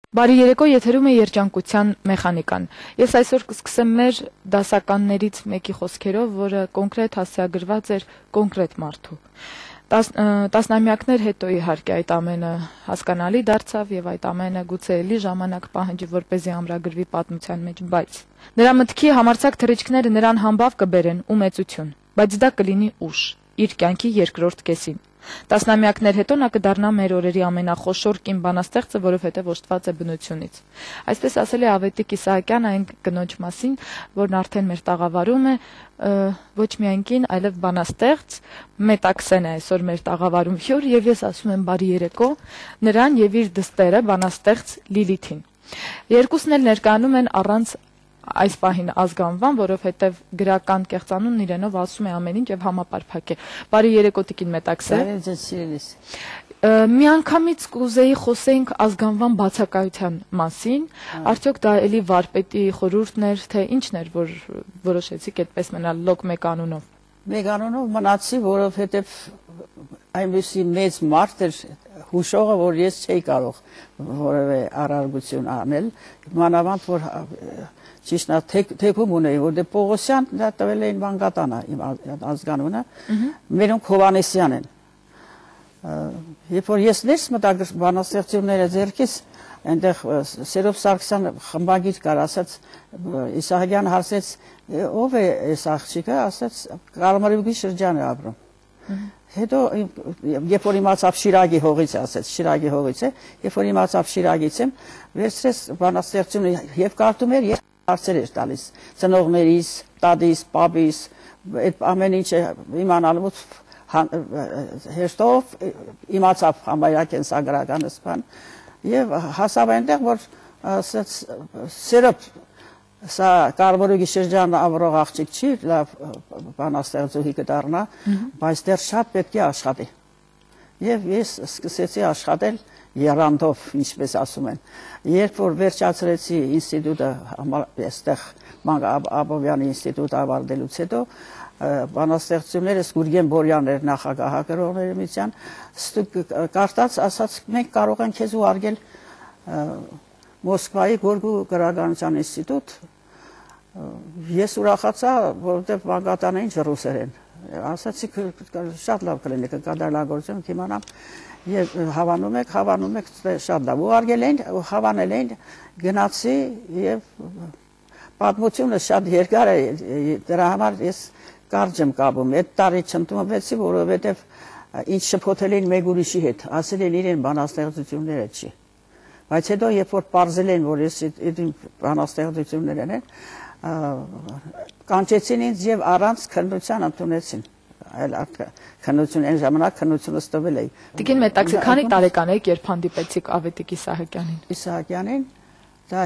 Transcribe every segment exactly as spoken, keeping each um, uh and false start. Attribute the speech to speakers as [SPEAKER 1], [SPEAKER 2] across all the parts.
[SPEAKER 1] Բարի երեկո, եթերում է երջանկության մեխանիկան։ Ես այսօր կսկսեմ մեր դասականներից մեկի խոսքերով, որը կոնկրետ հասցեագրված էր կոնկրետ մարդու։ Տասնամյակներ հետո իհարկե այդ ամենը հասկանալի դարձավ եւ այդ ամենը գուցե էլի ժամանակ պահանջի, որպեսզի ամրագրվի պատմության մեջ, բայց նրա մտքի համարձակ թռիչքները նրան համբավ կբերեն ու մեծություն, բայց դա կլինի ուշ, իր կյանքի երկրորդ կեսին։ Տասնամյակներ հետո նա կդառնա մեր օրերի ամենախոշոր կին բանաստեղծը, որովհետև օժտված է բնությունից։ Այսպես ասել է Ավետիք Իսահակյանը այն կնոջ մասին, որն արդեն մեր տաղավարում է, ոչ միայն կին, այլև բանաստեղծ, Մետաքսեն է այսօր մեր տաղավարում հյուր, եւ ես ասում եմ բարի երեկո նրան եւ իր դստերը բանաստեղծ Լիլիթին։ Երկուսն էլ ներկայանում են առանց այս պահին ազգանվան, որովհետև գրական կեղծանունն իրենով ասում է ամեն ինչ եւ համապարփակ է։ Բարի երեկո Տիկին Մետաքսե։
[SPEAKER 2] Բարի ձեզ սիրելիս։
[SPEAKER 1] Միանգամից կուզեի խոսենք ազգանվան բացակայության մասին, արդյոք դա էլի վարպետի խորհուրդն էր, թե ինչն էր, որ որոշեցիք այդպես մնալ լոկ մեկ անունով։
[SPEAKER 2] Մեկ անունով մնացի, որովհետև այնպիսի մեծ մարդ էր հուշողը, որ ես չէի կարող որևէ առարգություն անել, մանավանդ որ ճիշտ է թեքում ունեի, որտեղ Պողոսյան դա տվել էին Վանգատանը իմ ազգանունը, մերոնք Հովանեսյան են։ Երբ որ ես ներս մտա բանաստեղծությունները ձեռքից, այնտեղ Սերոբ Սարգսյանը խմբագիր կար, ասաց Իսահակյանը հարցեց, ով է այս աղջիկը, ասաց Կարմրուկի շրջան է ապրում։ Հետո երբ որ իմացավ Շիրագի հողից, ասաց Շիրագի հողից է, երբ որ իմացավ Շիրագից եմ, վերցրեց բանաստեղծությունը եւ կարդում էր, եւ հարցեր էր տալիս ծնողներիս, տատիս, պապիս, այդ ամեն ինչը իմանալու հեշտով իմացավ համարյա կենսագրականս բան եւ հասավ այնտեղ, որ ասաց Սերոբ սա Կարմրուկի շրջանը ապրող աղջիկ չի, լավ բանաստեղծուհի կդառնա, բայց դեռ շատ պետք է աշխատի։ Եվ ես սկսեցի աշխատել եռանդով, ինչպես ասում են։ Երբ որ վերջացրեցի ինստիտուտը, այստեղ Մանկ Աբովյանի ինստիտուտը ավարտելուց հետո, բանաստեղծություններս Գուրգեն Բորյանն էր նախագահագրողների միության, կարդաց, ասաց մենք կարող ենք քեզ ուղարկել Մոսկվայի Գորգու գրականության ինստիտուտ, ես ուրախացա, որովհետև Վանգատանը ինչ ռուսերեն, ասացի շատ լավ կլինի կկատարելագործում կիմանամ, եւ հավանում եք, հավանում եք շատ լավ, ուղարկել էին, հավանել էին, գնացի եւ պատմությունը շատ երկար է, դրա համար ես կարճ եմ կապում, այդ տարի չընդունվեցի, որովհետև ինչ շփոթել էին մեկ ուրիշի հետ, ասել են իրեն բանաստեղծությունները չի։ Բայց հետո երբ որ պարզել են, որ ես իմ բանաստեղծություններն են, կանչեցին ինձ եւ առանց քննության ընդունեցին։ Այլ քննություն այն ժամանակ քննությունը ստվել էի։
[SPEAKER 1] Տիկին Մետաքսե, քանի տարեկան եք, երբ հանդիպեցիք Ավետիք Իսահակյանին։
[SPEAKER 2] Իսահակյանին դա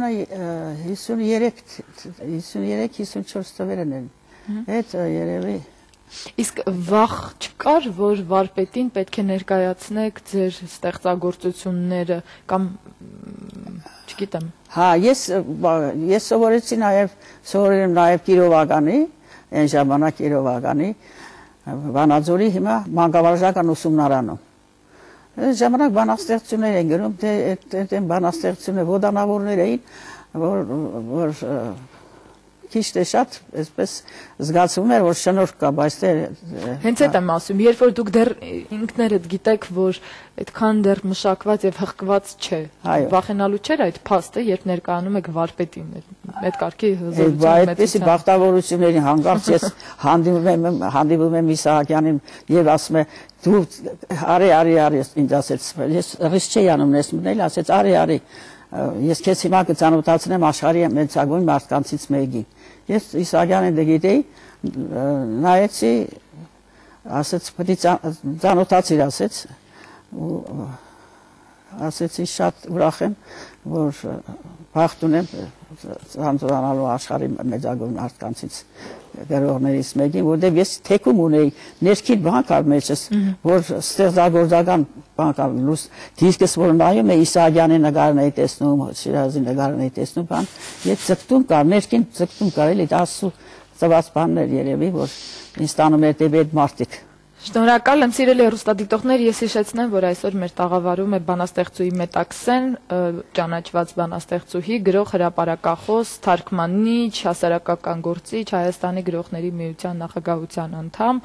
[SPEAKER 2] հիսուներեք հիսունչորս թվերն են։ Այդ երևի
[SPEAKER 1] Իսկ վախ չկար, որ վարպետին պետք է ներկայացնեք ձեր ստեղծագործությունները կամ չգիտեմ։
[SPEAKER 2] Հա, ես ես սովորեցի նաև սովորել եմ նաև Կիրովականի, այն ժամանակ Կիրովականի, Վանաձորի հիմա մանկավարժական ուսումնարանում։ Այդ ժամանակ բանաստեղծություններ են գրում, թե այդ բանաստեղծությունները ոտանավորներ էին, որ որ քիչ թե շատ, այսպես զգացվում էր, որ շնորհք կա, բայց դե
[SPEAKER 1] հենց այդ եմ ասում, երբ որ դուք դեռ ինքներդ գիտեք, որ այդքան դեռ մշակված եւ հղկված չէ, վախենալու չէր այդ փաստը, երբ ներկայանում եք վարպետին, այդ կարգի հզորություն
[SPEAKER 2] մեծություն։ Այդպեսի բախտավորությունների հանգարց ես հանդիպում եմ, հանդիպում եմ Իսահակյանին եւ ասում եմ, դու արի, արի, արի, ինձ ասեց, ես ռիսկ չի անում ես մտնել, ասեց արի, արի, ես քեզ հիմա կծանոթացնեմ աշխարհի մեծագույն մարդկանցից մեկին։ Ես Իսահակյանին գիտեի, նայեցի, ասեց, պետք է ծանոթացիր, ասեց, ասեցի շատ ուրախ եմ, որ բախտ ունեմ ծանոթանալու աշխարհի մեծագույն մարդկանցից գրողներից մեկին, որտեղ ես թեքում ունեի ներքին բան կար մեջս, որ ստեղծագործական բան կար, լույս դիսկս որ նայում է Իսահակյանի նկարն էի տեսնում, Շիրազի նկարն էի տեսնում, բան, ես ձգտում կար, ներքին ձգտում կար, էլի դասու ծված բաններ երևի, որ ինձ տանում էր դեպի այդ մարդիկ։
[SPEAKER 1] Շնորհակալ եմ, սիրելի հեռուստադիտողներ, ես հիշեցնեմ, որ այսօր մեր տաղավարում է բանաստեղծուհի Մետաքսեն, ճանաչված բանաստեղծուհի, գրող, հրապարակախոս, թարգմանիչ, հասարակական գործիչ, Հայաստանի գրողների միության նախագահության անդամ,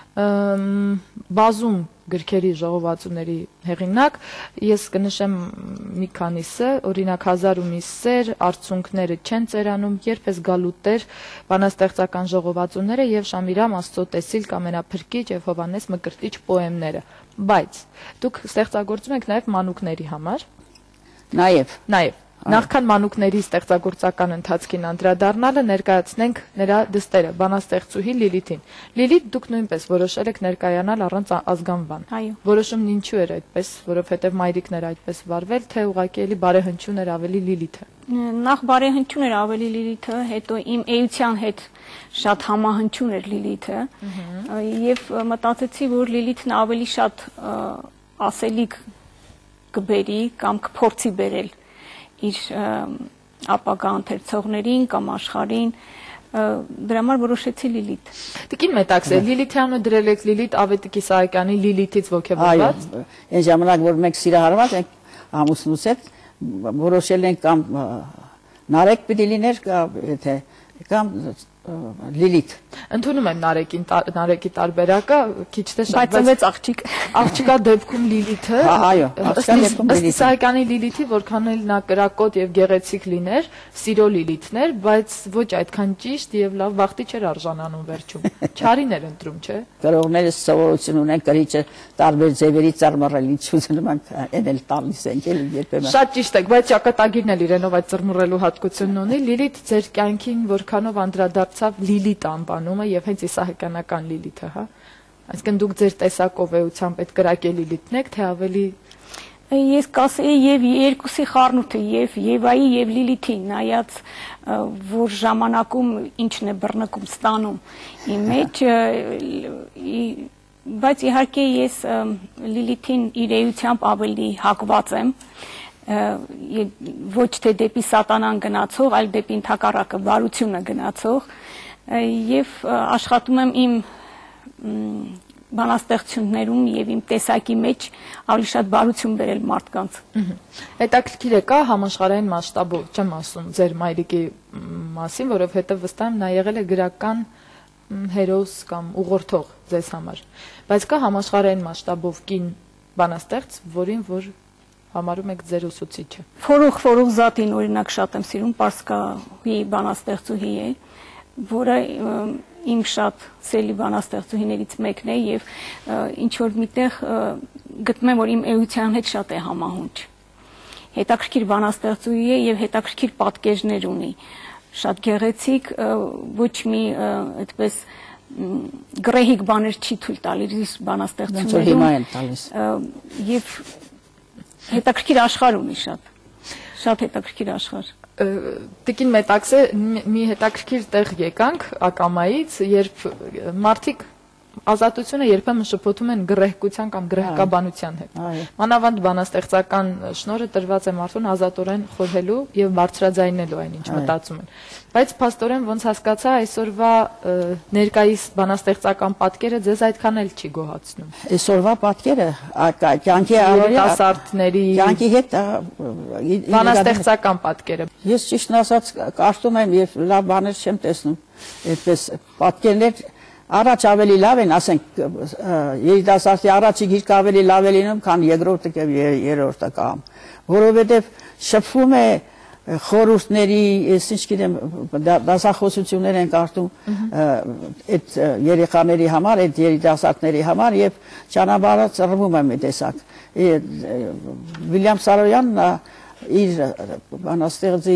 [SPEAKER 1] բազում գրքերի ժողովածուների հեղինակ, ես կնշեմ մի քանիսը, օրինակ հազար ու մի սեր, արցունքները չեն ծերանում, երբ ես գալու տեր, բանաստեղծական ժողովածուները եւ Շամիրամ Աստծո տեսիլ կամենափրկիչ եւ Հովանես Մկրտիչ պոեմները, բայց դուք ստեղծագործում եք նաեւ մանուկների համար,
[SPEAKER 2] նաեւ,
[SPEAKER 1] նաեւ Նախքան մանուկների ստեղծագործական ընթացքին անդրադառնալը ներկայացնենք նրա դստերը, բանաստեղծուհի Լիլիթին։ Լիլիթ, դուք նույնպես որոշել եք ներկայանալ առանց ազգանվան։
[SPEAKER 3] Այո։
[SPEAKER 1] Որոշումն ինչու էր այդպես, որովհետև մայրիկն էր այդպես վարվել, թե ուղղակի էլի բարեհնչյուն էր ավելի Լիլիթը։
[SPEAKER 3] Նախ բարեհնչյուն էր ավելի Լիլիթը, հետո իմ էության հետ շատ համահնչյուն էր Լիլիթը, եւ մտածեցի, որ Լիլիթն ավելի շատ ասելիք կբերի կամ կփորձի բերել իր ապագա ընթերցողներին կամ աշխարհին, դրա համար որոշեցի Լիլիթ։
[SPEAKER 1] Տիկին Մետաքսե, Լիլիթի անունը դրել եք Լիլիթ Ավետիք Իսահակյանի Լիլիթից ոգևորված։
[SPEAKER 2] Այո, այն ժամանակ որ մենք սիրահարված ենք ամուսնուս հետ, որոշել ենք կամ Նարեկ պիտի լիներ, եթե կամ Լիլիթ։
[SPEAKER 1] Ընդունում եմ Նարեկին, Նարեկի տարբերակը, քիչ թե շատ,
[SPEAKER 3] բայց ծնվեց աղջիկ։
[SPEAKER 1] Աղջկա դեպքում Լիլիթը,
[SPEAKER 2] այո, աղջկա դեպքում Լիլիթը։
[SPEAKER 1] Իսահակյանի Լիլիթի, որքան էլ նա կրակոտ եւ գեղեցիկ լիներ, սիրո Լիլիթներ, բայց ոչ այդքան ճիշտ եւ լավ վախտի չէր արժանանում վերջում։ Չարին էր ընտրում, չէ՞։
[SPEAKER 2] Գրողները սովորություն ունեն գրիչը տարբեր ձևերի ծառմռել, ինչ ուզում ենք, այն էլ տալիս են, էլ երբեմն։
[SPEAKER 1] Շատ ճիշտ եք, բայց ճակատագիրն էլ իրենով այդ ծռմռելու հատկությունն ունի։ Լիլիթ ձեր կյանքին որքանով անդրադարձավ Լիլիթ անվանումը եւ հենց իսահակյանական Լիլիթը, հա։ Այսինքն դուք ձեր տեսակով էությամբ այդ կրակելի Լիլիթն եք, թե ավելի
[SPEAKER 3] Ես կասեի եւ երկուսի խառնուրդը եւ Եվայի եւ Լիլիթի, նայած որ ժամանակում ինչն է բռնկում ստանում իմ մեջ, բայց իհարկե ես Լիլիթին իր էությամբ ավելի հակված եմ, ոչ թե դեպի սատանան գնացող, այլ դեպի ընդհակառակը բարությունը գնացող եւ աշխատում եմ իմ բանաստեղծություններում եւ իմ տեսակի մեջ ավելի շատ բարություն բերել մարդկանց։
[SPEAKER 1] Հետաքրքիր է, կա համաշխարհային մասշտաբով, չեմ ասում ձեր մայրիկի մասին, որովհետեւ վստահ եմ նա եղել է գրական հերոս կամ ուղղորդող ձեզ համար, բայց կա համաշխարհային մասշտաբով կին բանաստեղծ, որին որ համարում եք ձեր ուսուցիչը։
[SPEAKER 3] Ֆորուղ Ֆորուղզադին օրինակ շատ եմ սիրում, պարսկահի բանաստեղծուհի է, որը իմ շատ սելի բանաստեղծուհիներից մեկն է եւ ինչ որ միտեղ գտնում եմ, որ իմ էության հետ շատ է համահունչ։ Հետաքրքիր բանաստեղծուհի է եւ հետաքրքիր պատկերներ ունի, շատ գեղեցիկ, ոչ մի այդպես գրեհիկ բաներ չի թույլ տալիս բանաստեղծություններում։
[SPEAKER 2] Հիմա են տալիս։
[SPEAKER 3] Եվ հետաքրքիր աշխարհ ունի շատ, շատ հետաքրքիր աշխարհ։
[SPEAKER 1] Տիկին Մետաքսե, մի հետաքրքիր տեղ եկանք ակամայից, երբ մարդիկ ազատությունը երբեմն շփոթում են գրեհկության կամ գրեհկաբանության հետ։ Մանավանդ բանաստեղծական շնորհը տրված է մարդուն ազատորեն խորհելու եւ բարձրաձայնելու այն, ինչ մտածում են։ Բայց փաստորեն ոնց հասկացա, այսօրվա ներկայիս բանաստեղծական պատկերը ձեզ այդքան էլ չի գոհացնում։
[SPEAKER 2] Այսօրվա պատկերը կյանքի
[SPEAKER 1] երիտասարդների
[SPEAKER 2] կյանքի հետ
[SPEAKER 1] բանաստեղծական պատկերը։
[SPEAKER 2] Ես ճիշտն ասած կարծում եմ եւ լավ բաներ չեմ տեսնում։ Այդպես պատկերներ Առաջ ավելի լավ են, ասենք, երիտասարդի առաջի գիրքը ավելի լավ է լինում, քան երկրորդը կամ երրորդը կամ, որովհետև շփվում է խորհուրդների, ես ինչ գիտեմ, դասախոսություններ են կարդում այդ երեխաների համար, այդ երիտասարդների համար եւ ճանապարհը ծռվում է մի տեսակ։ Վիլյամ Սարոյանն իր բանաստեղծի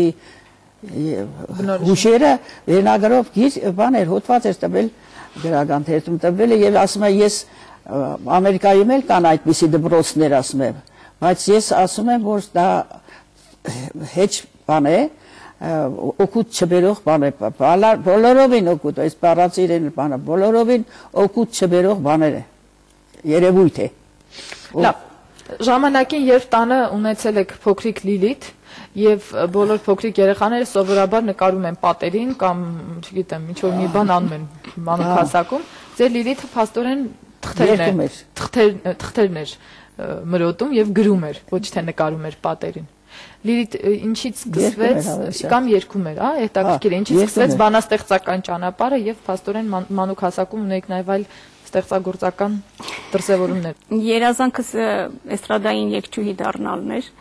[SPEAKER 2] հուշերը վերնագրով գիր բաներ հոդված էր տվել գրական թերթում տվել է եւ ասում է ես Ամերիկայում էլ կան այդպիսի դպրոցներ ասում եմ, բայց ես ասում եմ որ դա հեչ բան է, օգուտ չբերող բան է, բոլորովին օգուտ, այս բառացիներն բանը բոլորովին օգուտ չբերող բաներ է, երևույթ է։
[SPEAKER 1] Լավ, ժամանակին երբ տանը ունեցել եք փոքրիկ Լիլիթ եւ բոլոր փոքրիկ երեխաները սովորաբար նկարում են պատերին կամ, չգիտեմ, ինչ որ մի բան անում են մանուկ հասակում, ձեր Լիլիթը փաստորեն թղթերն էր մրոտում եւ գրում էր, ոչ թե նկարում էր պատերին։ Լիլիթ ինչից սկսվեց կամ երգում էր, հա, հետաքրքիր է, ինչից սկսվեց բանաստեղծական ճանապարհը եւ փաստորեն մանուկ հասակում ունեիք նաեւ այլ ստեղծագործական դրսևորումներ։
[SPEAKER 3] Երազանքս էստրադային երգչուհի դառնալն էր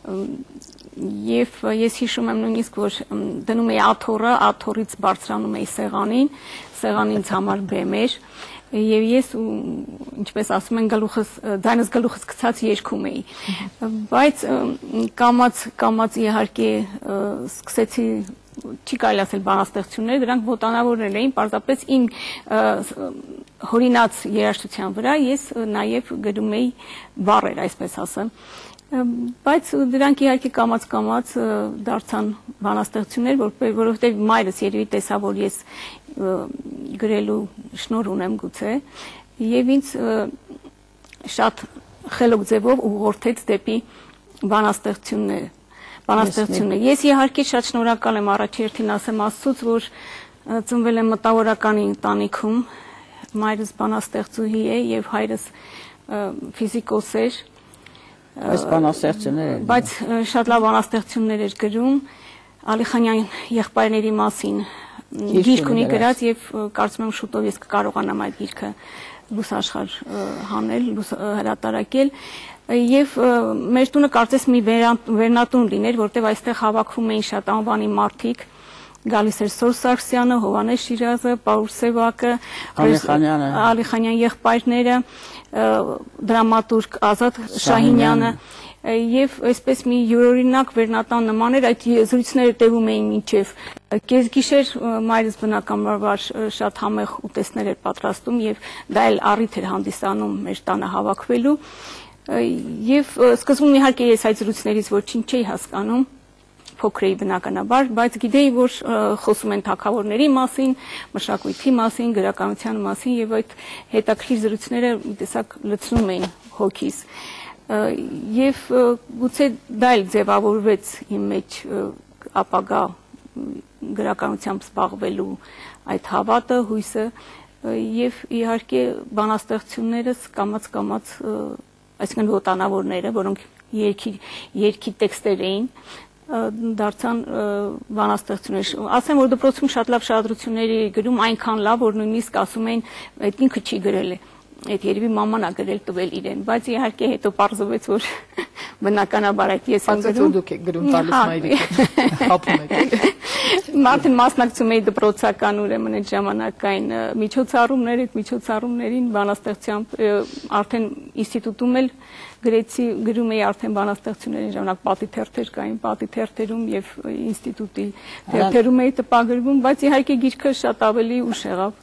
[SPEAKER 3] եւ ես հիշում եմ նույնիսկ որ դնում էի աթոռը, աթոռից բարձրանում էի սեղանին, սեղանին ինձ համար բեմ էր եւ ես ինչպես ասում են գլուխս ձայնս գլուխս գցած երգում էի բայց կամած կամած իհարկե սկսեցի չի կարելի ասել բանաստեղծություններ դրանք ոտանավորներ էին պարզապես իմ հորինած երաժշտության վրա ես նաեւ գրում էի բառեր այսպես ասեմ բայց դրանք իհարկե կամած կամած դարձան բանաստեղծություններ որովհետեւ մայրս երևի տեսա որ ես գրելու շնորհ ունեմ գուցե եւ ինձ շատ խելոք ձևով ուղղորդեց դեպի բանաստեղծությունները բանաստեղծությունները ես իհարկե շատ շնորհակալ եմ առաջերտին ասեմ Աստծուց որ ծնվել եմ մտավորականի ընտանիքում մայրս բանաստեղծուհի է եւ հայրս ֆիզիկոս էր
[SPEAKER 2] Այս բանաստեղծություններ են
[SPEAKER 3] բայց շատ լավ բանաստեղծություններ էր գրում Ալիխանյան եղբայրների մասին գիրք ունի գրած եւ կարծում եմ շուտով ես կկարողանամ այդ գիրքը լուսաշխար հանել հրատարակել եւ մեր տունը կարծես մի վերնատուն լիներ որտեւ այստեղ հավաքվում էին շատ անվանի մարդիկ գալիս էր Սոր Սարգսյանը, Հովանես Շիրազը, Պաուլ Սևակը, Ալիխանյան եղբայրները, դրամատուրգ Ազատ Շահինյանը եւ այսպես մի յուրօրինակ վերնատան նման էր այդ զրույցները տևում էին մինչեւ կեսգիշեր մայրս բնականաբար շատ համեղ ուտեստներ էր պատրաստում եւ դա էլ առիթ էր հանդիսանում մեր տանը հավաքվելու եւ սկզբում իհարկե ես այդ զրույցներից ոչինչ չէի հասկանում փոքր էի բնականաբար, բայց գիտեի, որ խոսում են թագավորների մասին, մշակույթի մասին, գրականության մասին եւ այդ հետաքրքիր զրույցները մի տեսակ լցնում էին հոգիս։ Եվ գուցե դա էլ ձևավորվեց իմ մեջ ապագա գրականությամբ զբաղվելու այդ հավատը, հույսը եւ իհարկե բանաստեղծություններս կամած-կամած, այսինքն ոտանավորները, որոնք երգի երգի տեքստեր էին դարձան բանաստեղծություններ։ Ասեմ, որ դպրոցում շատ լավ շարադրություններ էի գրում, այնքան լավ, որ նույնիսկ ասում էին, այդ ինքը չի գրել է, այդ երևի մաման ա գրել տվել իրեն, բայց իհարկե հետո պարզվեց, որ բնականաբար այդ ես եմ գրում։
[SPEAKER 1] Դուք եք գրում տալիս մայրիկը, հապում եք։
[SPEAKER 3] Մարդն մասնակցում էի դպրոցական ուրեմն այդ ժամանակային միջոցառումներ, այդ միջոցառումներին բանաստեղծությամբ արդեն ինստիտուտում էլ գրեցի, գրում էի արդեն բանաստեղծությունների ժամանակ պատի թերթեր կային, պատի թերթերում եւ ինստիտուտի թերթերում էի տպագրվում, բայց իհարկե գիրքը շատ ավելի ուշ եղավ։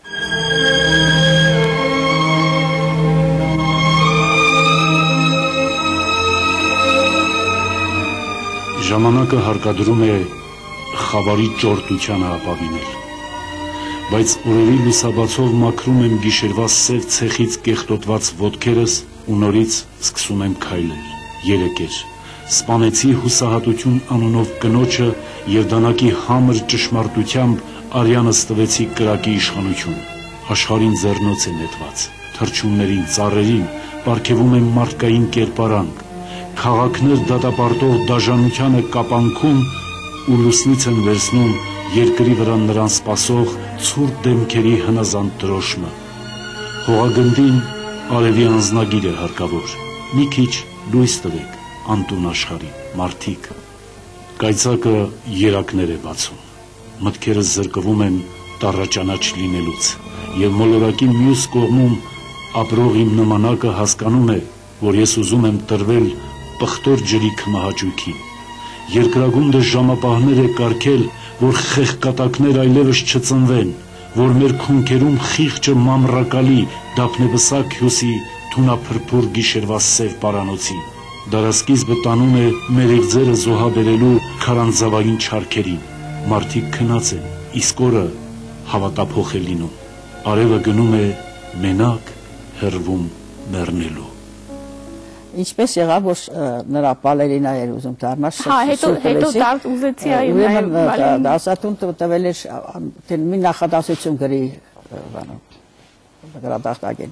[SPEAKER 4] Ժամանակը հարկադրում է խավարի ճորտությանը ապավինել, բայց օրերի լուսաբացով մաքրում եմ գիշերվա սև ցեխից կեղտոտված ոտքերս ու նորից սկսում եմ քայլել, երեկեր, սպանեցի հուսահատություն անունով կնոջը և դանակի համր ճշմարտությամբ արյանս տվեցի կրակի իշխանություն, աշխարհին ձեռնոց է նետված, թռչուններին, ծառերին պարգևում եմ մարդկային կերպարանք, քաղաքներ դատապարտող դաժանությանը կապանքում ու լուսնից են վերցնում երկրի վրա նրան սպասող ցուրտ դեմքերի հնազանդ դրոշմը։ Հողագնդին արևի անձնագիր է հարկավոր, մի քիչ լույս տվեք անտուն աշխարհի, մարդիկ։ Կայծակը երակներ է բացում, մտքերս զրկվում են տառաճանաչ լինելուց, եւ մոլորակի մյուս կողմում ապրող իմ նմանակը հասկանում է, որ ես ուզում եմ տրվել պղտոր ջրի քմահաճույքին։ Երկրագունդը ժամապահներ է կարգել, որ խեղկատակներ այլևս չծնվեն, որ մեր քունքերում խիղճը մամրակալի դափնեվսակ հյուսի թունափրփուր գիշերվա սև պարանոցին։ Դարասկիզբը տանում է մեր իղձերը զոհաբերելու քարանձավային չարքերին։ Մարդիկ քնած են, իսկ օրը հավատափոխ է լինում։ Արևը գնում է մենակ հեռվում մեռնելու։
[SPEAKER 2] Ինչպես եղավ, որ նրա բալերինա էր ուզում դառնալ։
[SPEAKER 3] Հա, հետո հետո դարձ ուզեցի այո,
[SPEAKER 2] ուրեմն դասատուն տվել էր մի նախադասություն գրի բանը գրադախտագին։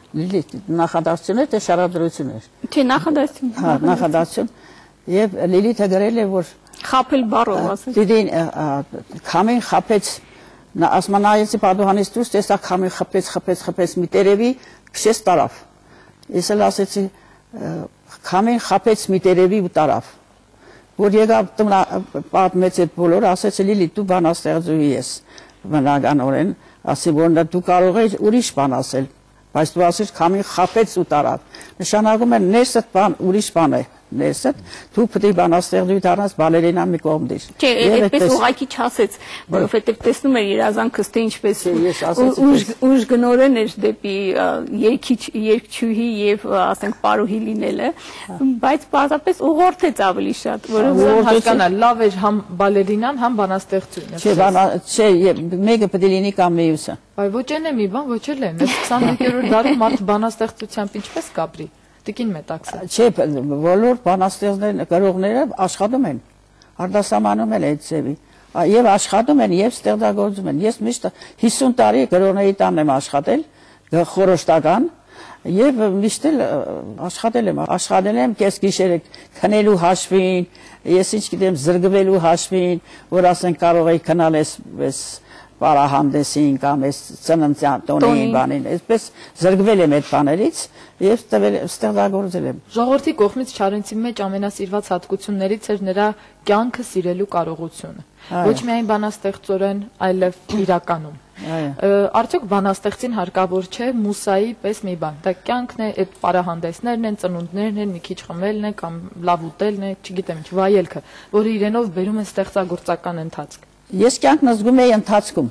[SPEAKER 2] Լիլիթ նախադասություն է թե շարադրություն էր։
[SPEAKER 3] Չէ, նախադասություն։
[SPEAKER 2] Հա, նախադասություն։ Եվ Լիլիթը գրել է, որ
[SPEAKER 3] խապել բառով ասած։
[SPEAKER 2] Դին քամին խապեց ասմանայեցի պատուհանից դուրս տեսա քամին խփեց, խփեց, խփեց մի տերևի քշեց տարավ։ Ես էլ ասեցի քամին խփեց մի տերևի ու տարավ։ Որ եկավ տնա պատմեց այդ բոլորը, ասեց Լիլիթ դու բանաստեղծուհի ես։ Բնականորեն ասի որ դու կարող ես ուրիշ բան ասել, բայց դու ասես քամին խփեց ու տարավ։ Նշանակում է ներսդ բան ուրիշ բան է։ Ներսդ դու պետք է բանաստեղծուհի դառնաս բալերինա մի կողմ դիր։
[SPEAKER 3] Չէ, այդպես ուղղակի չասեց, որովհետև տեսնում էր երազանքս թե ինչպես ուժ գնորեն էր դեպի երգիչ, երգչուհի եւ ասենք պարուհի լինելը, բայց պարզապես ուղղորդեց ավելի շատ,
[SPEAKER 1] որովհետև հասկանալ լավ էր համ բալերինան, համ բանաստեղծուհին։
[SPEAKER 2] Չէ, չէ, մեկը պետք է լինի կամ մյուսը։
[SPEAKER 1] Բայց ոչ այն է մի բան, ոչ էլ է։ Մեծ քսանմեկերորդ դարում մարդ բանաստեղծությամբ ինչպես կապրի։ Տիկին Մետաքսը։
[SPEAKER 2] Չէ, բոլոր բանաստեղծները, գրողները աշխատում են։ Արտասահմանում են այդ ձևի։ Եվ աշխատում են, եւ ստեղծագործում են։ Ես միշտ հիսուն տարի գրողների տանն եմ աշխատել, խորհրդական, եւ միշտ էլ աշխատել եմ, աշխատել եմ կես գիշերը քնելու հաշվին, ես ինչ գիտեմ, զրկվելու հաշվին, որ ասենք կարող էի քնալ ես Պարահանդեսին կամ այս ծննդյան տոնին բանին, այսպես զրկվել եմ այդ բաներից եւ ստեղծագործել եմ։
[SPEAKER 1] Ժողովրդի կողմից Չարենցի մեջ ամենասիրված հատկություններից էր նրա կյանքը սիրելու կարողությունը։ Ոչ միայն բանաստեղծորեն, այլև իրականում։ Արդյոք բանաստեղծին հարկավոր չէ մուսայի պես մի բան։ Դա կյանքն է, այդ պարահանդեսներն են, ծնունդներն են, մի քիչ խմելն է կամ լավ ուտելն է, չգիտեմ ինչ, վայելքը, որը իրենով բերում է ստեղծագործական ընթացք։
[SPEAKER 2] Ես կյանքն զգում եի ընթացքում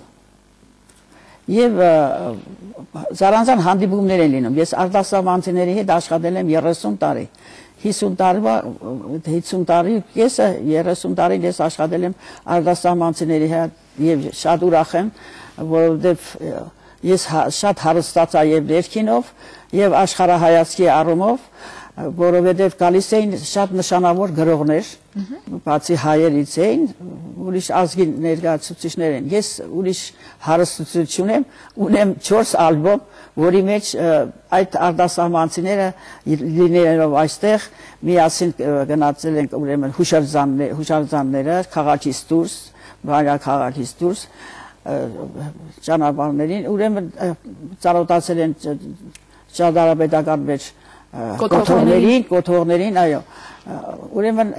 [SPEAKER 2] եւ զարանցան հանդիպումներ են լինում։ Ես արտասահմանցիների հետ աշխատել եմ երեսուն տարի։ հիսուն տարվա հիսուն տարի կեսը երեսուն տարի ես աշխատել եմ արտասահմանցիների հետ եւ շատ ուրախ եմ, որովհետեւ ես շատ հարստացա եւ ներքինով եւ աշխարհայացքի առումով, որովհետև գալիս էին շատ նշանավոր գրողներ, բացի հայերից էին, ուրիշ ազգի ներկայացուցիչներ են։ Ես ուրիշ հարստություն եմ, ունեմ չորս ալբոմ, որի մեջ այդ արտասահմանցիները լինելով այստեղ միասին գնացել են ուրեմն հուշարձանները, քաղաքից դուրս, քաղաքից դուրս ճանապարհներին, ուրեմն ծառայացել են ճարտարապետական մեջ կոթողներին, կոթողներին, այո։ Ուրեմն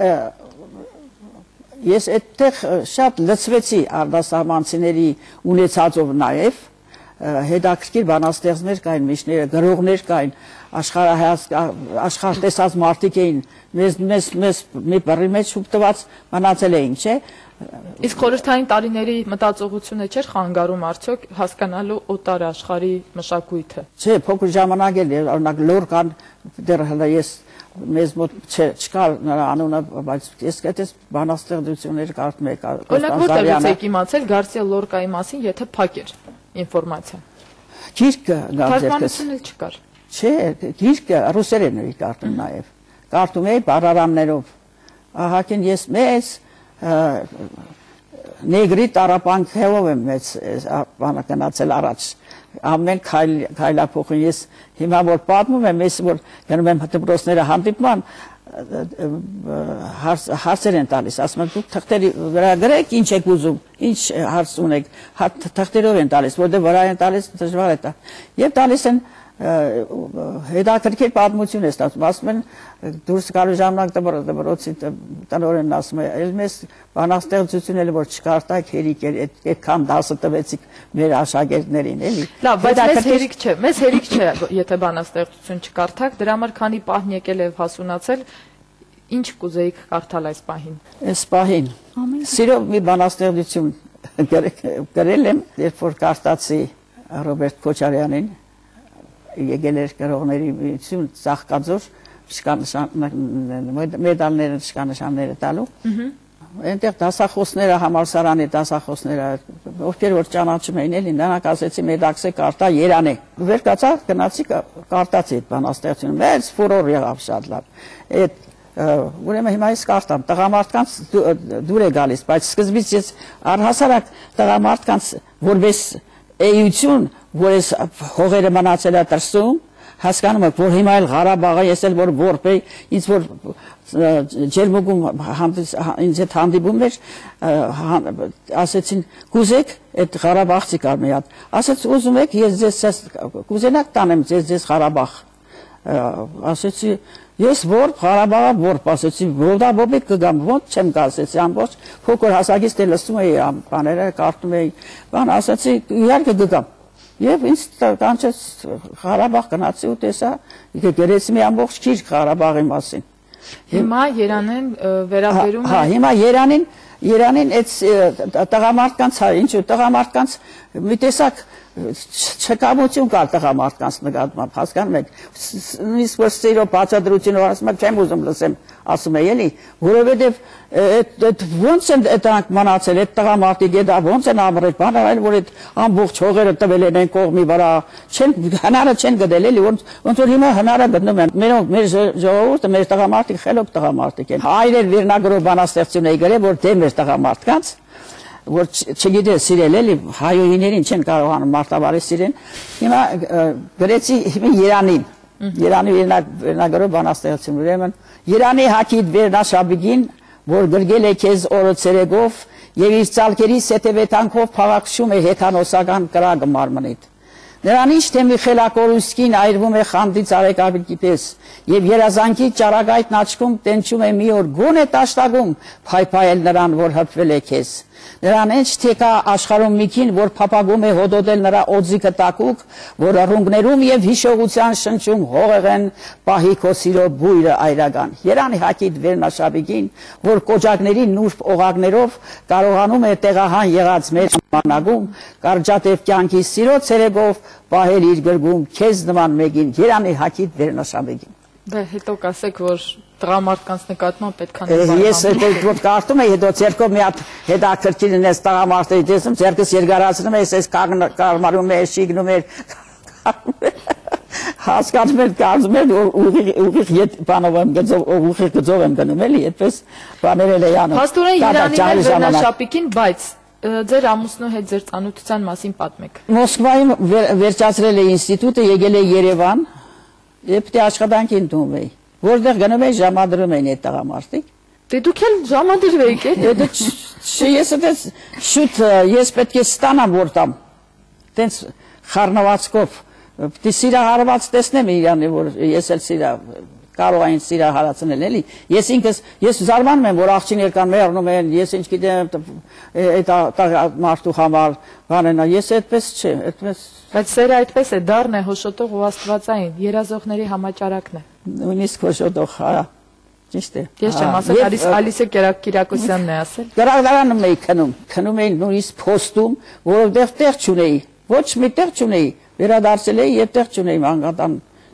[SPEAKER 2] ես այդտեղ շատ լցվեցի արտասահմանցիների ունեցածով նաև, հետաքրքիր բանաստեղծներ կային, միշները գրողներ կային, աշխարհ տեսած մարդիկ էին, մեզ մեզ մի բռի մեջ շուտված մնացել էին, չէ։
[SPEAKER 1] Իսկ խորհրդային տարիների մտածողությունը չէր խանգարում արդյոք հասկանալու օտար աշխարհի մշակույթը։
[SPEAKER 2] Չէ, փոքր ժամանակ էլ օրինակ Լորկան դեռ հələ ես մեզ մոտ չկար նրա անունը, բայց ես այդպես բանաստեղծություններ կարդում եի։
[SPEAKER 1] Օրինակ որտեղից եք իմացել Գարսիա Լորկայի մասին, եթե փակ էր ինֆորմացիա։
[SPEAKER 2] Գիրքը
[SPEAKER 1] թարգմանություն էլ չկար։
[SPEAKER 2] Չէ, գիրքը ռուսերեն էի կարդում նաև։ Կարդում էի բառարաններով։ Ահագին ես մեծ նեգրի տարապանքով եմ մեծ բանը գնացել առաջ։ Ամեն քայլափոխին ես հիմա որ պատմում եմ, ես որ գնում եմ դպրոցները հանդիպման, հարցեր են տալիս, ասում են դուք թղթերի վրա գրեք, ինչ եք ուզում, ինչ հարց ունեք, թղթերով են տալիս, որտեղ վրա են տալիս դժվար է տա։ Եվ տալիս են հետաքրքիր պատմություն է ստացվում, ասում են դուրս գալու ժամանակ դպրոցի տնօրենն ասում է, «Էլ մեզ բանաստեղծություն էլ որ չկարտայք հերիք էր, այդքան դասը տվեցիք մեր աշակերտներին, էլի»։
[SPEAKER 1] Լավ, բայց մեզ հերիք չէ, մեզ հերիք չէ, եթե բանաստեղծություն չկարդաք, դրա համար քանի պահն եկել եւ հասունացել, ինչ կուզեիք կարդալ այս պահին։
[SPEAKER 2] Այս պահին սիրով մի բանաստեղծություն գրել եմ, երբ որ կարդացի Ռոբերտ Քոչարյանին, եկել էր գրողների միություն Ծաղկաձոր մեդալները, շքանշանները տալու։ Այնտեղ դասախոսները, համալսարանի դասախոսները, ովքեր որ ճանաչում էին, էլի նրանք ասեցի Մետաքսը կարտա Երանի։ Վեր կացա, գնացի կարտացի այդ բանաստեղծությունը, մեծ ֆուրոր եղավ շատ լավ։ Այդ ուրեմն հիմա ես կարտամ, տղամարդկանց դուր է գալիս, բայց սկզբից ես առհասարակ տղամարդկանց որպես էություն, որ ես հողերը մնացել է տրսում, հասկանում եք, որ հիմա էլ Ղարաբաղը ես էլ որ որպեի ինձ որ ջերմուկում ինձ հետ հանդիպում էր ասեցին կուզեք այդ Ղարաբաղցի կար մի հատ ասեց ուզում եք ես ձեզ կուզենաք տանեմ ձեզ ձեզ Ղարաբաղ ասեցի ես որ Ղարաբաղը որ ասեցի որտա բոբիկ կգամ ոնց չեմ գա ասեցի ամբողջ փոքր հասակից դե լսում էի բաները կարդում էի բան ասեցի իհարկե կգամ Եվ ինձ կանչեց Ղարաբաղ գնացի ու տեսա գերեցի մի ամբողջ քիչ Ղարաբաղի մասին
[SPEAKER 1] Հիմա Երանեն վերաբերում
[SPEAKER 2] է Հա, հիմա Երանին Երանին այդ տղամարդկանց հա, ինչու տղամարդկանց մի տեսակ չկամություն կար տղամարդկանց նկատմամբ, հասկանում եք, նույնիսկ որ սիրո բացատրությունով ասում եք, չեմ ուզում լսեմ, ասում է, էլի, որովհետև այդ ոնց են դրանք մնացել, այդ տղամարդիկ դա ոնց են ամրել, բանը այլ որ այդ ամբողջ հողերը տվել են այն կողմի վրա, չեն հնարը չեն գտել, էլի, ոնց որ հիմա հնարը գտնում են, մեր ժողովուրդը, մեր տղամարդիկ խելոք տղամարդիկ են, հայրեր վերնագրով բանաստեղծություն էի գրել, որ դեմ էր տղամարդկանց որ չգիտե սիրել էլի հայուհիներին չեն կարողանում մարտավարի սիրեն հիմա գրեցի Երանին Երանի վերնագրով բանաստեղծություն ուրեմն Երանի հակիդ վերնաշաբիկին որ գրգել է քեզ օրը ցերեգով եւ իր ցալկերի սետեվեթանքով փաղաքշում է հեթանոսական կրակը մարմնիդ Նրան ինչ թե մի խելակորուսկին այրվում է խանդից արեկավիկի պես եւ երազանքի ճարագայթն աչքում տենչում է մի օր գոնե տաշտագում փայփայել նրան որ հպվել է քեզ Նրան ինչ թե կա աշխարհում միկին որ փապագում է հոդոդել նրա օձիքը տակուկ որ առունգներում եւ հիշողության շնչում հողեղեն պահի քո սիրո բույրը այրական Երանի հակիդ վերնաշաբիկին որ կոճակների նուրբ օղակներով կարողանում է տեղահան եղած մեր մանագում կարճատև կյանքի սիրո ցերեգով պահել իր գրգում քեզ նման մեկին Երանի հակիդ վերնաշաբիկին
[SPEAKER 1] Դա հետո կասեք որ տղամարդկանց նկատմամբ պետք է նկատմամբ
[SPEAKER 2] Ես որ կարդում եմ հետո ցերկով մի հատ հետաքրքիր ինձ տղամարդի տեսում ցերկս երկարացնում եմ ես կարմարում եմ շիգնում եմ հասկանում եմ կարծում եմ ուղիղ ուղիղ ետ բանով եմ գծով ուղիղ գծով եմ գնում էլի այդպես բաներ էլ անում
[SPEAKER 1] Փաստորեն Երանին վերնաշապիկին բայց ձեր ամուսնու հետ ձեր ծանոթության մասին պատմեք
[SPEAKER 2] Մոսկվայում վերջացրել է ինստիտուտը եկել է Երևան Եվ պետք է աշխատանքի ընդունում էի, որտեղ գնում էի ժամադրում էին այդ տղամարդիկ։
[SPEAKER 1] Դե դուք էլ ժամադրվեիք էլի։
[SPEAKER 2] Դե ես այդպես շուտ ես պետք է ստանամ որ տամ։ Տենց խառնվածքով, պետք է սիրահարված տեսնեմ իրանը, որ ես էլ սիրա կարող այն սիրահարացնել էլի։ Ես ինքս ես զարմանում եմ, որ աղջիկներ կան մեռնում են, ես ինչ գիտեմ, այդ մարդու համար բանենա, ես այդպես չէ, այդպես
[SPEAKER 1] Բայց սերը այդպես է, դառն է, հոշոտող ու աստվածային, երազողների համաճարակն է։
[SPEAKER 2] Նույնիսկ հոշոտող, հա, ճիշտ է։
[SPEAKER 1] Ես չեմ ասել, Ալիսե Կիրակոսյանն է ասել։
[SPEAKER 2] Գրադարանում էի քնում, քնում էի նույնիսկ փոստում, որովհետև տեղ չունեի, ոչ մի տեղ չունեի, վերադարձել էի եւ տեղ չունեի մանկատան։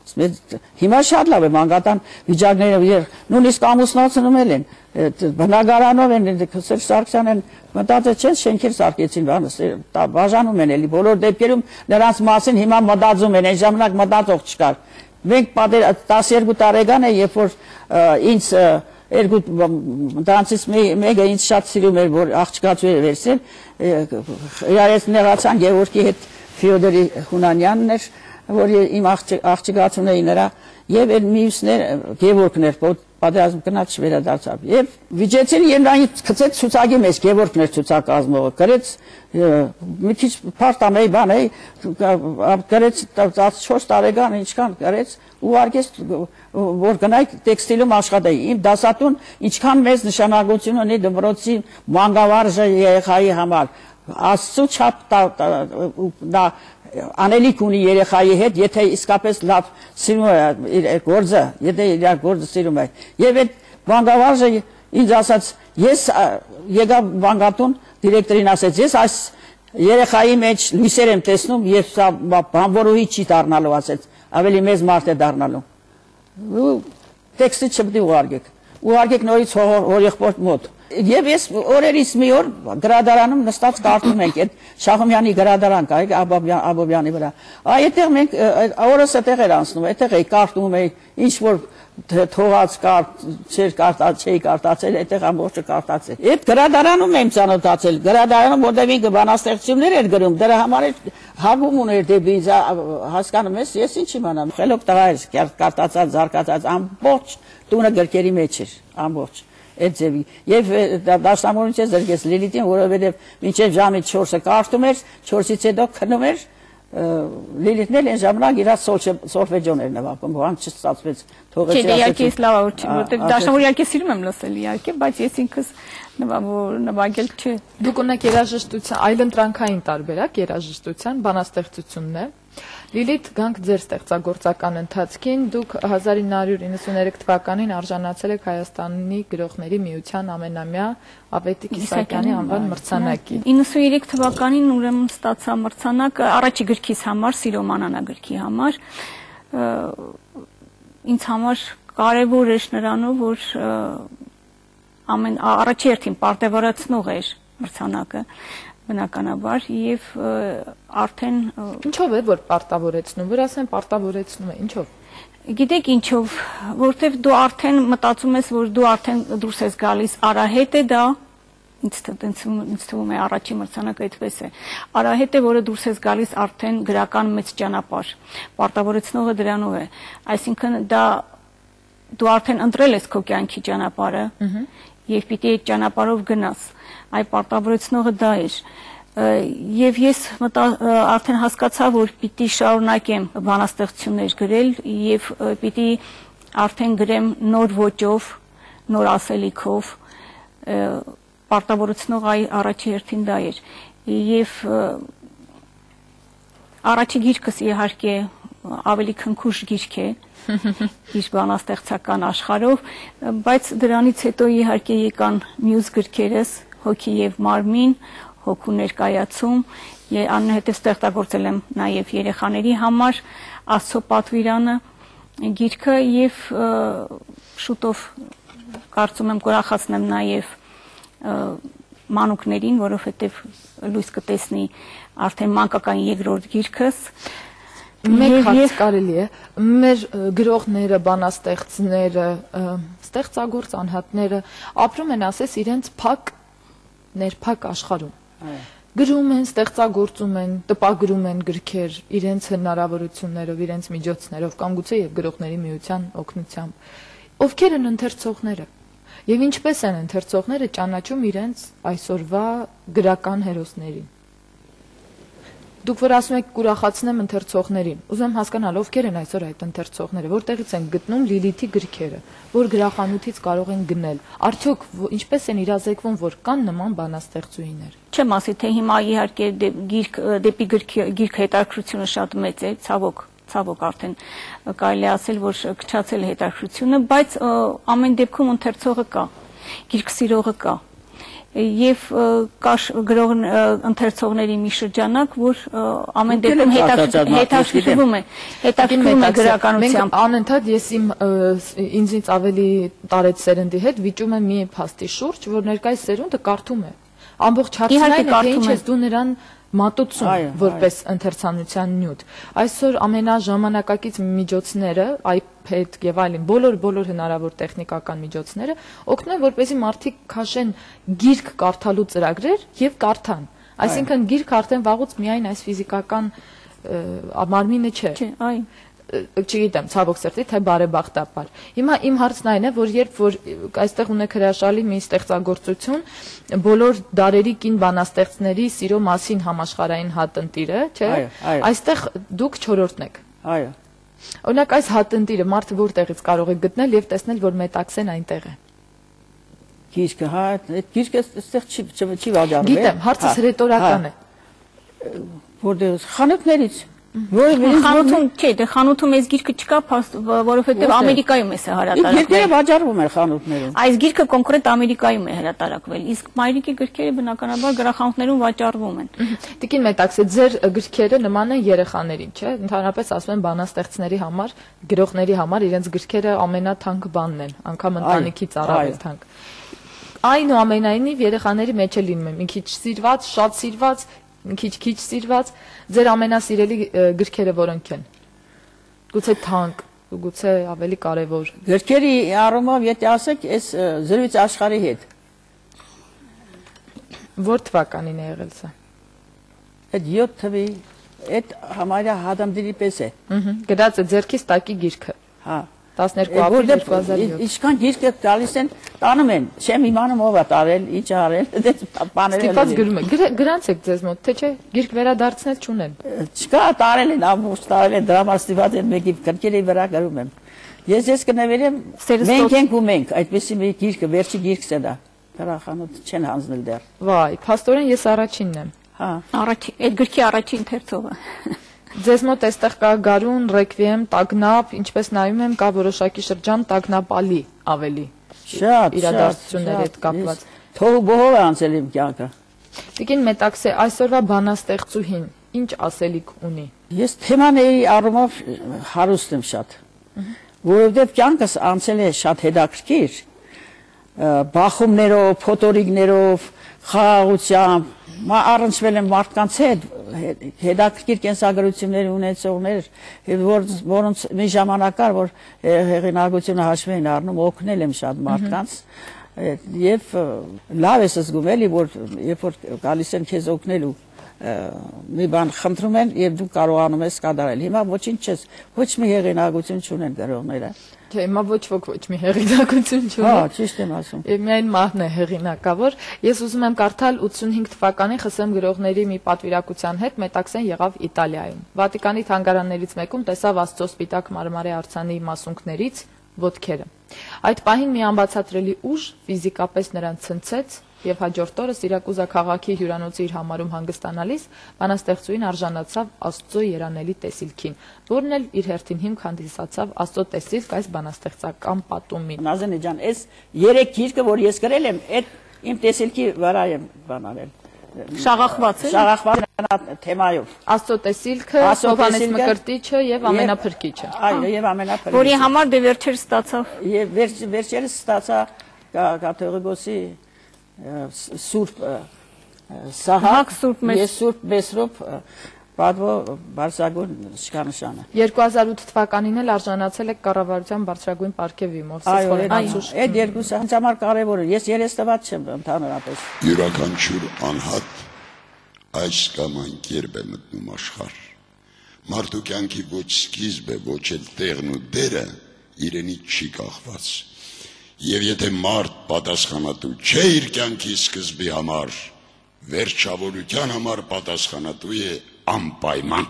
[SPEAKER 2] Հիմա շատ լավ է մանկատան վիճակները, նույնիսկ ամուսնացնում են, բնակարանով են, Սերժ Սարգսյանն մտածել չեն շենքեր սարքեցին, բաժանում են էլի, բոլոր դեպքերում նրանց մասին հիմա մտածում են, այն ժամանակ մտածող չկար։ Մենք տասներկու տարեկան է, երբ որ ինձ երկու դրանցից մեկը ինձ շատ սիրում էր, որ աղջկացու էր վերցրել, իրարից նեղացան Գևորգի հետ Ֆյոդորի Հունանյանն էր, որ իմ աղջկացուն էի նրա, եւ էլ մյուսներ Գևորգն էր, պատերազմ գնաց վերադարձավ։ Եվ վիճեցին եւ նրանից գցեց ցուցակի մեջ Գևորգն էր ցուցակազմողը, գրեց մի քիչ փարտամ էի բան էի, գրեց տասնչորս տարեկան ինչքան գրեց ու արգես որ գնայ տեքստիլում աշխատեի։ Իմ դասատուն ինչքան մեծ նշանակություն ունի դպրոցի մանկավարժը երեխայի համար։ Աստծո չափ դա անելիք ունի երեխայի հետ, եթե իսկապես լավ սիրում է իր գործը, եթե իր գործը սիրում է։ Եվ այդ բանկավարժը ինձ ասաց, ես եկա բանկատուն, դիրեկտորին ասեց, ես այս երեխայի մեջ լույսեր եմ տեսնում, եւ սա բանվորուհի չի դառնալու, ասեց, ավելի մեծ մարդ է դառնալու։ Ու տեքստը չպետք է ուղարկեք։ Ուղարկեք նորից հորեղբորդ մոտ։ Եվ ես օրերից մի օր գրադարանում նստած կարդում ենք այդ Շահումյանի գրադարան կա, Աբովյանի վրա։ Այդտեղ մենք օրս այդտեղ էր անցնում, այդտեղ էի կարդում էի ինչ որ թողած կարտ չեր կարտած չէի կարտացել, այդտեղ ամբողջը կարտացել։ Այդ գրադարանում եմ ծանոթացել, գրադարանում որտեղ ինքը բանաստեղծություններ էր գրում, դրա համար հագում ուներ դեպի ինձ, հասկանում ես, ես ինչ իմանամ, խելոք տղա էր, կարտացած, զարգացած, ամբողջ տունը գրքերի մեջ էր, ամբողջ այդ ձևի։ Եվ դաշնամուրից ես զրկեց Լիլիթին, որովհետև մինչև ժամի չորսը կարդում էր, չորսից հետո քնում էր, Լիլիթն էլ այն ժամանակ իր սոլֆեջոն էր նվագում, բան չստացվեց, թողեց։
[SPEAKER 3] Չէ, իհարկե ես լավ որ չի, որտեղ դաշնամուրը իհարկե սիրում եմ լսել իհարկե, բայց ես ինքս նվագել չէ։
[SPEAKER 1] Դուք ունեք երաժշտության, այլընտրանքային տարբերակ երաժշտության, բանաստեղծությունն է։ Լիլիթ, գանք ձեր ստեղծագործական ընթացքին, դուք հազար ինը հարյուր իննսուներեք թվականին արժանացել եք Հայաստանի գրողների միության ամենամյա Ավետիք Իսահակյանի անվան մրցանակի։
[SPEAKER 3] իննսուներեք թվականին ուրեմն ստացա մրցանակը առաջի գրքիս համար, Սիրո մանանագրքի համար։ Ինձ համար կարևոր էր նրանով, որ ամեն առաջի հերթին պարտավորացնող էր մրցանակը բնականաբար եւ արդեն
[SPEAKER 1] ինչով է որ պարտավորեցնում, որ ասեն պարտավորեցնում է, ինչով։
[SPEAKER 3] Գիտեք ինչով, որտեվ դու արդեն մտածում ես, որ դու արդեն դուրս ես գալիս արահետ է դա, ինձ թվում է առաջի մրցանակը այդպես է։ Արահետ է, որը դուրս ես գալիս արդեն գրական մեծ ճանապարհ։ Պարտավորեցնողը դրանով է։ Այսինքն դա դու արդեն ընտրել ես քո կյանքի ճանապարհը եւ պիտի այդ ճանապարհով գնաս։ Այ պարտավորեցնողը դա էր եւ ես արդեն հասկացա որ պիտի շարունակեմ բանաստեղծություններ գրել եւ պիտի արդեն գրեմ նոր ոճով, նոր ասելիքով, պարտավորեցնող այ առաջի հերթին դա էր եւ առաջի գիրքս իհարկե ավելի քնքուշ գիրք է իր բանաստեղծական աշխարհով, բայց դրանից հետո իհարկե եկան մյուս գրքերս Հոգի եւ մարմին, հոգու ներկայացում, եւ անհետև ստեղծագործել եմ նաեւ երեխաների համար Աստծո պատվիրանը գիրքը եւ շուտով կարծում եմ կուրախացնեմ նաեւ մանուկներին, որովհետեւ լույս կտեսնի արդեն մանկական երկրորդ գիրքս։
[SPEAKER 1] Մեկ հարց կարելի է, մեր գրողները, բանաստեղծները, ստեղծագործ անհատները ապրում են, ասես, իրենց փակ ներփակ աշխարհում։ Գրում են, ստեղծագործում են, տպագրում են գրքեր իրենց հնարավորություններով, իրենց միջոցներով կամ գուցե եւ գրողների միության օգնությամբ։ Ովքեր են ընթերցողները եւ ինչպես են ընթերցողները ճանաչում իրենց այսօրվա գրական հերոսներին։ Դուք որ ասում եք կուրախացնեմ ընթերցողներին, ուզում հասկանալ ովքեր են այսօր այդ ընթերցողները, որտեղից են գտնում Լիլիթի գրքերը, որ գրախանութից կարող են գնել։ Արդյոք ինչպես են իրազեկվում, որ կան նման բանաստեղծուհիներ։
[SPEAKER 3] Չեմ ասի, թե հիմա իհարկե գիրք դեպի գիրք հետաքրությունը շատ մեծ է, ցավոք, ցավոք արդեն կարելի ասել, որ քչացել է հետաքրությունը, բայց ամեն դեպքում ընթերցողը կա, գիրք սիրողը կա։ Եվ կաշ գրող ընթերցողների մի շրջանակ, որ ամեն դեպքում հետաքրքրվում է, հետաքրքրվում է գրականությամբ։
[SPEAKER 1] Անընդհատ ես իմ ինձից ավելի տարեց սերնդի հետ վիճում եմ մի փաստի շուրջ, որ ներկայիս սերունդը կարդում է։ Ամբողջ հարցն այն է, թե ինչ ես դու նրան մատուցում որպես ընթերցանության նյութ։ Այսօր ամենաժամանակակից միջոցները, iPad եւ այլն, բոլոր բոլոր հնարավոր տեխնիկական միջոցները օգնում են, որպեսզի մարդիկ քաշեն գիրք կարդալու ծրագրեր եւ կարդան։ Այսինքն գիրք արդեն վաղուց միայն այս ֆիզիկական մարմինը չէ։
[SPEAKER 3] Չէ, այ
[SPEAKER 1] չգիտեմ, ցավոք սրտի, թե բարեբախտաբար։ Հիմա իմ հարցն այն է, որ երբ որ այստեղ ունեք հրաշալի մի ստեղծագործություն, բոլոր դարերի կին բանաստեղծների սիրո մասին համաշխարհային հատնտիրը, չէ՞, այստեղ դուք չորրորդն եք։
[SPEAKER 2] Այո։
[SPEAKER 1] Օրինակ այս հատնտիրը մարդը որտեղից կարող է գտնել եւ տեսնել, որ Մետաքսեն այնտեղ է։
[SPEAKER 2] Գիրքը, հա, այդ գիրքը այստեղ չի չի վաճառվում։
[SPEAKER 1] Գիտեմ, հարցս հրետորական է։
[SPEAKER 2] Որտեղ խանութներից
[SPEAKER 3] Խանութում չէ, դե խանութում այս գիրքը չկա, որովհետև Ամերիկայում է սա հրատարակվել։
[SPEAKER 2] Գիրքերը վաճառվում են խանութներում։
[SPEAKER 3] Այս գիրքը կոնկրետ Ամերիկայում է հրատարակվել, իսկ մայրիկի գրքերը բնականաբար գրախանութներում վաճառվում են։
[SPEAKER 1] Տիկին Մետաքսե, ձեր գրքերը նման են երեխաներին, չէ՞։ Ընդհանրապես ասում են բանաստեղծների համար, գրողների համար իրենց գրքերը ամենաթանկ բանն են, անգամ ընտանիքից առավել թանկ։ Այնուամենայնիվ երեխաների մեջ է լինում է մի քիչ սիրված, շատ սիրված, մի քիչ քիչ սիրված, ձեր ամենասիրելի գրքերը որոնք են։ Գուցե թանկ, ու գուցե ավելի կարևոր։
[SPEAKER 2] Գրքերի առումով եթե ասեք, այս զրույց աշխարհի հետ
[SPEAKER 1] Որ թվականին է եղել սա։
[SPEAKER 2] այդ յոթ թվի այդ համարյա հադամդիրի պես է։
[SPEAKER 1] Ահա, գրած է ձերքից տակի գիրքը։
[SPEAKER 2] Հա։
[SPEAKER 1] տասներկու ապրիլ երկու հազար յոթ։
[SPEAKER 2] Ինչքան գիրքը գալիս են, տանում են, չեմ իմանում ով է տարել, ինչ արել, դες բաները։
[SPEAKER 1] Ստիպված գրում է։ Գրանց եք ձեզ մոտ, թե չէ, գիրք վերադարձնել չունեն։
[SPEAKER 2] Չկա, տարել են, ամբողջ տարել են, դրա համար ստիպված են մեկի գրքերի վրա գրում եմ։ Ես ես կնվերեմ, մենք ենք ու մենք, այդպեսի մի գիրքը, վերջի գիրքս է դա։ Գրախանութ չեն հանձնել դեռ։
[SPEAKER 1] Վայ, փաստորեն ես առաջինն եմ։
[SPEAKER 2] Հա։
[SPEAKER 3] Առաջին, այդ գրքի առաջին թերթողը։
[SPEAKER 1] Ձեզ մոտ այստեղ կա գարուն, ռեկվիեմ, տագնապ, ինչպես նայում եմ, կա որոշակի շրջան տագնապալի ավելի։
[SPEAKER 2] Շատ,
[SPEAKER 1] իրադարձությունների հետ կապված։
[SPEAKER 2] Թող բողով է անցել իմ կյանքը։
[SPEAKER 1] Տիկին Մետաքսե, այսօրվա բանաստեղծուհին ինչ ասելիք ունի։
[SPEAKER 2] Ես թեմաների առումով հարուստ եմ շատ, որովհետև կյանքս անցել է շատ հետաքրքիր, բախումներով, փոթորիկներով, խաղաղությամբ, առնչվել եմ մարդկանց հետ, հետաքրքիր կենսագրություններ ունեցողներ, որոնց մի ժամանակ կար, որ հեղինակությունը հաշվի են առնում, օգնել եմ շատ մարդկանց, եւ լավ ես զգում էլի, որ երբ որ գալիս են քեզ օգնելու մի բան խնդրում են եւ դու կարողանում ես կատարել։ Հիմա ոչինչ չես, ոչ մի հեղինակություն չունեն գրողները։
[SPEAKER 1] Չէ, հիմա ոչ ոք ոչ մի հեղինակություն չունի։
[SPEAKER 2] Հա, ճիշտ եմ ասում։
[SPEAKER 1] Եվ միայն մահն է հեղինակավոր։ Ես ուզում եմ կարդալ ութսունհինգ թվականին ԽՍՀՄ գրողների մի պատվիրակության հետ Մետաքսեն եղավ Իտալիայում։ Վատիկանի թանգարաններից մեկում տեսավ Աստծո սպիտակ մարմարե արձանի մասունքներից ոտքերը։ Այդ պահին մի անբացատրելի ուժ ֆիզիկապես նրան ցնցեց եւ հաջորդ օրը Սիրակուզա քաղաքի հյուրանոցի իր համարում հանգստանալիս բանաստեղծուհին արժանացավ Աստծո երանելի տեսիլքին, որն էլ իր հերթին հիմք հանդիսացավ Աստծո տեսիլք այս բանաստեղծական պատումին։
[SPEAKER 2] Նազենե ջան, այս երեք գիրքը, որ ես գրել եմ, այդ իմ տեսիլքի վրա եմ բանարել։
[SPEAKER 3] Շաղախված է։
[SPEAKER 2] Շաղախված թեմայով։
[SPEAKER 1] Աստծո տեսիլքը, Հովհաննես Մկրտիչը եւ ամենափրկիչը։
[SPEAKER 2] Այո, եւ ամենափրկիչը։
[SPEAKER 3] Որի համար դե վերջերս ստացավ։
[SPEAKER 2] Եվ վերջերս ստացա կաթողիկոսի Սուրբ Սահակ, ես Սուրբ Բեսրոպ Պատվո բարձրագույն շքանշանը։
[SPEAKER 1] երկու հազար ութ թվականին էլ արժանացել եք կառավարության բարձրագույն պարգևի ով
[SPEAKER 2] սխորենացուշ։ Այդ երկուսը ինձ համար կարևոր է։ Ես երես տված չեմ ընդհանրապես։
[SPEAKER 5] Յուրաքանչյուր անհատ այս կամ այն կերպ է մտնում աշխարհ։ Մարդու կյանքի ոչ սկիզբը, ոչ էլ տեղն ու դերը իրենից չի կախված։ Եվ եթե մարդ պատասխանատու չէ իր կյանքի սկզբի համար, վերջավորության համար պատասխանատու է անպայման։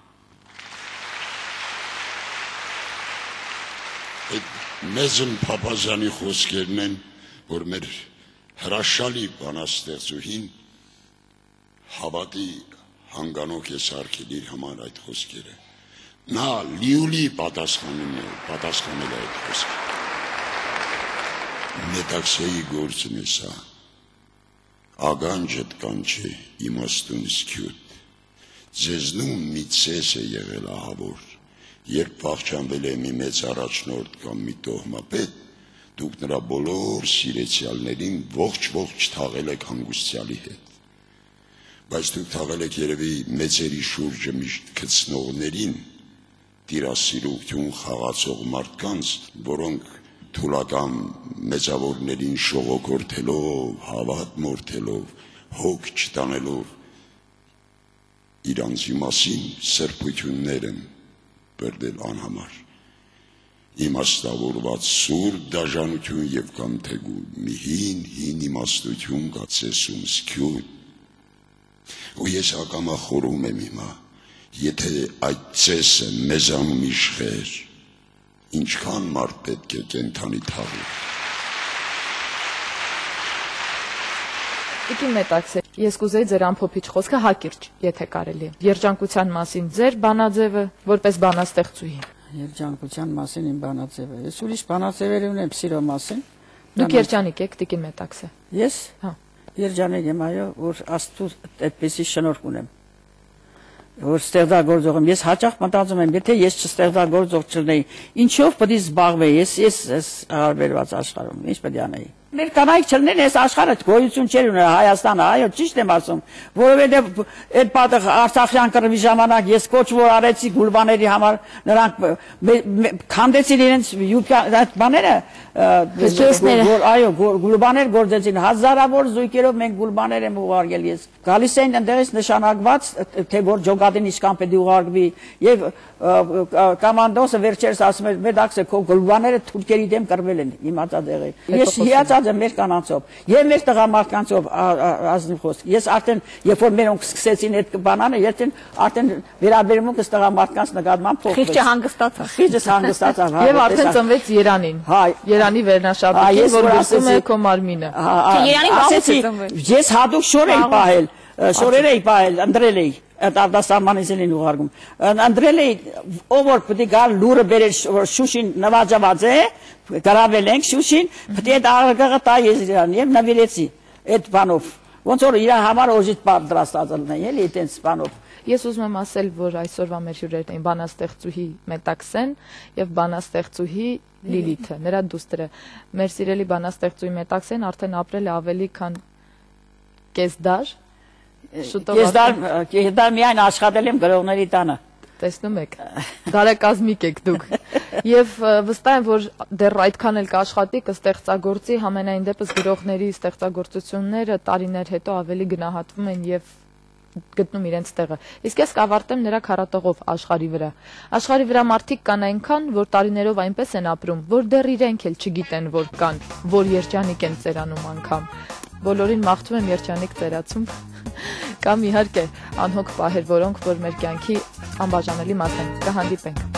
[SPEAKER 5] Այդ մեզն Փափազյանի խոսքերն են, որ մեր հրաշալի բանաստեղծուհին հավատի հանգանոք է սարքել իր համար այդ խոսքերը։ Նա լիուլի պատասխանում է, պատասխանել է այդ խոսքերը։ Մետաքսեի գործն է սա, ագանջդ կանչե իմաստուն սկյութ, ձեզնում մի ծես է եղել ահավոր, երբ վախճանվել է մի մեծ առաջնորդ կամ մի տոհմապետ, դուք նրա բոլոր սիրեցյալներին ողջ-ողջ թաղել եք հանգուստյալի հետ, բայց դուք թաղել եք երևի մեծերի շուրջը միշտ գցնողներին, տիրասիրություն խաղացող մարդկանց, որոնք թուլական մեծավորներին շողոքորթելով, հավատ մորթելով, հոգ չտանելով, իրանցի մասին սրբություններ են բերդել անհամար։ Իմաստավորված սուրբ դաժանություն եւ կանթեգու մի հին հին իմաստություն կա ծեսում սկյութ։ Ու ես ակամա խորում եմ հիմա, եթե այդ ծեսը մեզանում իշխեր, ինչքան մարդ պետք է կենթանի թաղի։
[SPEAKER 1] Տիկին Մետաքսե, ես կուզեի ձեր ամփոփիչ խոսքը հակիրճ, եթե կարելի է։ Երջանկության մասին ձեր բանաձևը որպես բանաստեղծուհի։
[SPEAKER 2] Երջանկության մասին իմ բանաձևը։ Ես ուրիշ բանաձևեր ունեմ սիրո մասին։
[SPEAKER 1] Դուք երջանիկ եք, Տիկին Մետաքսե։
[SPEAKER 2] Ես։
[SPEAKER 1] Հա։
[SPEAKER 2] Երջանիկ եմ, այո, որ Աստծո այդպեսի շնորհք ունեմ։ Որ ստեղծագործող եմ, ես հաճախ մտածում եմ, եթե ես չստեղծագործող չլինեի, ինչով պետք է զբաղվեի, ես ես ես հարբերված աշխարհում, ինչ պետք է անեի։ Մեր կանայք չլինեն այս աշխարհը գոյություն չեր ուներ Հայաստանը, այո, ճիշտ եմ ասում, որովհետև այդ պատը Արցախյան կռվի ժամանակ ես կոչ որ արեցի գուլբաների համար, նրանք քանդեցին իրենց այդ բաները, որ այո, գուլբաներ գործեցին, հազարավոր զույգերով մենք գուլբաներ եմ ուղարկել ես։ Գալիս էին ընդեղից նշանակված, թե որ ջոկատին ինչքան պետք է ուղարկվի, եւ կոմանդոսը վերջերս ասում էր, «Մեդաքսը քո գուլբաները թուրքերի դեմ կռվել են» իմացած եղեք։ Ես հիացած եմ մեր կանանցով եւ մեր տղամարդկանցով ազնիվ խոսք։ Ես արդեն երբ որ մերոնք սկսեցին այդ բանանը, ես արդեն վերաբերմունքս տղամարդկանց նկատմամբ փոխվեց։
[SPEAKER 3] Խիղճը հանգստացավ։
[SPEAKER 2] Խիղճս հանգստացավ։
[SPEAKER 1] Եվ արդեն ծնվեց Երանին։ Երանի վերնաշապիկին, որ լսում է քո մարմինը։
[SPEAKER 3] Երանի բաղուց է ծնվել։
[SPEAKER 2] Ես հատուկ շոր էի պահել, շորեր էի պահել, ընտրել էի։ Արտասահմանից էին ուղարկում։ Ընտրել էի, ով որ պետք է գա լուրը բերել Շուշին նվաճված է, գրավել ենք Շուշին, պետք է այդ արգաղը տա ես իրան եւ նվիրեցի այդ բանով։ Ոնց որ իր համար օժիտ պատրաստած լինեն, էլի այդպես բանով։
[SPEAKER 1] Ես ուզում եմ ասել, որ այսօրվա մեր հյուրերն էին բանաստեղծուհի Մետաքսեն եւ բանաստեղծուհի Լիլիթը, նրա դուստրը։ Մեր սիրելի բանաստեղծուհի Մետաքսեն արդեն ապրել է ավելի քան կես դար։
[SPEAKER 2] Ես դա միայն աշխատել եմ գրողների տանը։
[SPEAKER 1] Տեսնում եք, դարակազմիկ եք դուք։ Եվ վստահ եմ, որ դեռ այդքան էլ կաշխատի, կստեղծագործի, համենայն դեպս գրողների ստեղծագործությունները տարիներ հետո ավելի գնահատվում են եւ գտնում իրենց տեղը։ Իսկ ես կավարտեմ նրա քառատողով աշխարհի վրա։ Աշխարհի վրա մարդիկ կան այնքան, որ տարիներով այնպես են ապրում, որ դեռ իրենք էլ չգիտեն, որ կան, որ երջանիկ են ծերանում անգամ։ Բոլորին մաղթում եմ երջանիկ ծերացում կամ իհարկե անհոգ պահեր, որոնք որ մեր կյանքի անբաժանելի մաս են։ Կհանդիպենք։